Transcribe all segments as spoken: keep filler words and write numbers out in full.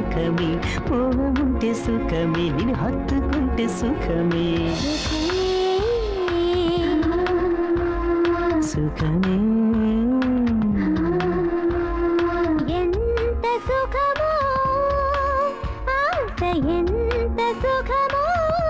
సుఖమే మోహముంటే సుఖమే నిన్ను హత్తుకుంటే సుఖమే సుఖమే ఎంత సుఖమో ఆశ ఎంత సుఖమో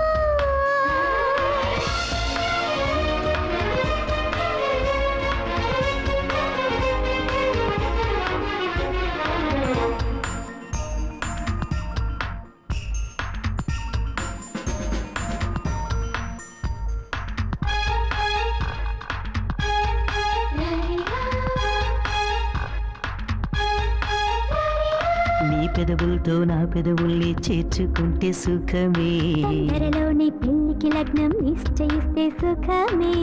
నీ పెదవులతో నా పెదవుల్ని చేర్చుకుంటే సుఖమే త్వరలోని పెళ్లికి లగ్నం నిశ్చయిస్తే సుఖమే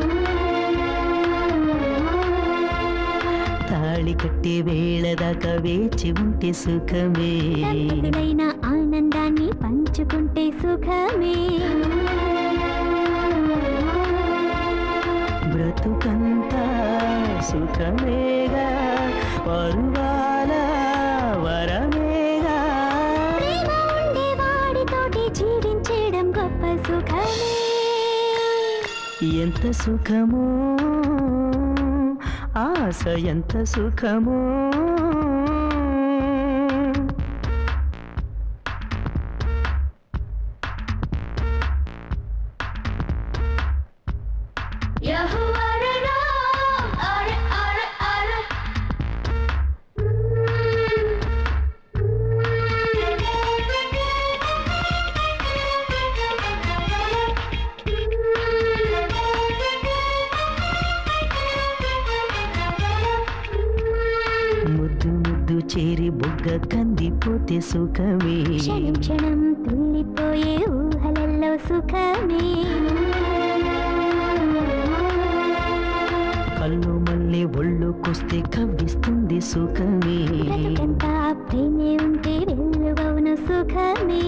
తాళి కట్టే వేళ దాకా వేచి ఉంటే సుఖమే దంపతులైన ఆనందాన్ని పంచుకుంటే సుఖమే బ్రతుకంతా సుఖమేగా పరువాల వరమేగా ప్రేమ ఉండే వాడితోటి జీవించడం గొప్ప సుఖమే ఎంత సుఖమో ఆశ ఎంత సుఖమో ముద్దు ముద్దు చేరి బుగ్గ కందిపోతే సుఖమే క్షణం క్షణం తుల్లిపోయే ఊహలల్లో సుఖమే కళ్ళు మళ్ళీ ఒళ్ళుకొస్తే కవ్విస్తుంది సుఖమే బ్రతుకంతా ప్రేమే ఉంటే వెల్లువవును సుఖమే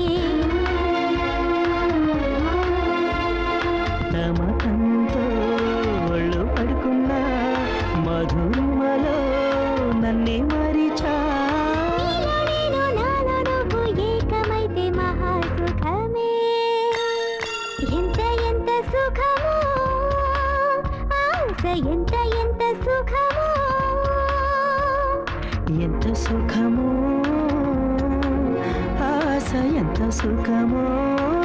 నమ్మకంతో ఒళ్ళు పడుకున్నా మధురిమలో నన్నే మరిచా నీలో నేను నాలో నువ్వు ఏకమైతే మహా సుఖమే ఎంత ఎంత సుఖమో ఆశ ఎంత ఎంత సుఖమో ఎంత సుఖమో ఆశ ఎంత సుఖమో